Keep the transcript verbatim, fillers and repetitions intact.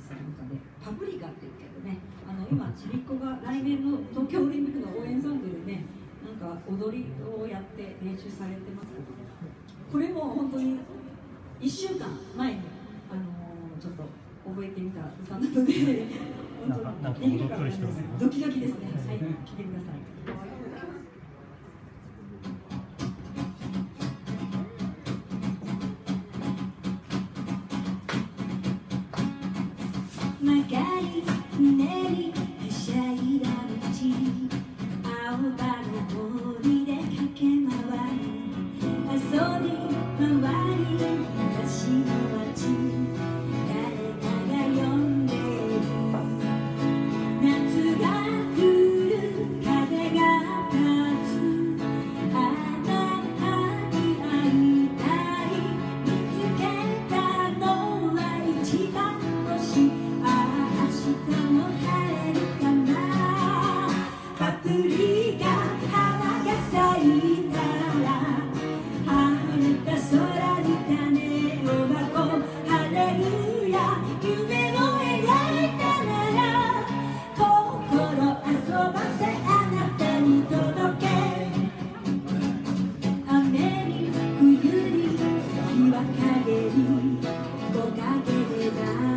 する歌で「パプリカ」っていうけどね、あの今ちびっこが来年の東京オリンピックの応援ソングでね、なんか踊りをやって練習されてますけど、これも本当にいっしゅうかんまえに、あのー、ちょっと覚えてみた歌なので本当にできるかな、ドキドキですね。はい、聴いてください。曲がりくねりはしゃいだ道、青葉の森で駆け回る、遊び回り東の街、誰かが呼んでいる。夏が来る風が立つ、あなたに会いたい、見つけたのは一番星、明日も晴れるかな。パプリカ花が咲いたら、晴れた空に種をまこう、ハレルヤ夢を描いたなら、心遊ばせあなたに届け。雨に冬に日は陰り木陰で